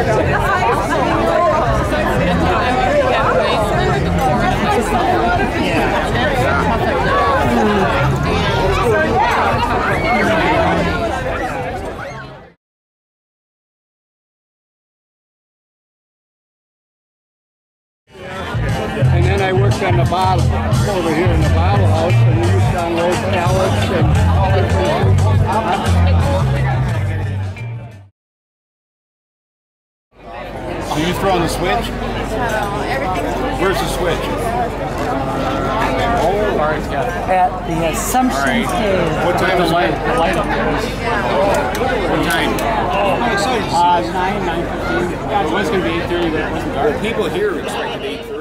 And then I worked on the bottle over here in the bottle house, and we used to unload pallets and. So you throw on the switch? Where's the switch? Oh, Art's got it. At the Assumption Stage. What time is The light up there. What time? 9:15. It was going to be 8:30, but it wasn't dark. People here expected 8:30.